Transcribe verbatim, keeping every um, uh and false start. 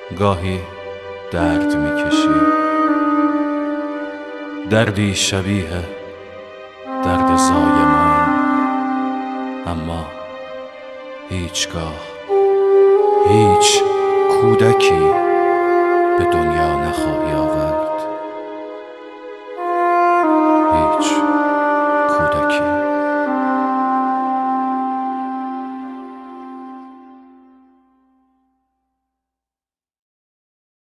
گاهی درد میکشی، دردی شبیه درد زایمان، اما هیچگاه هیچ کودکی به دنیا نخواهی آورد.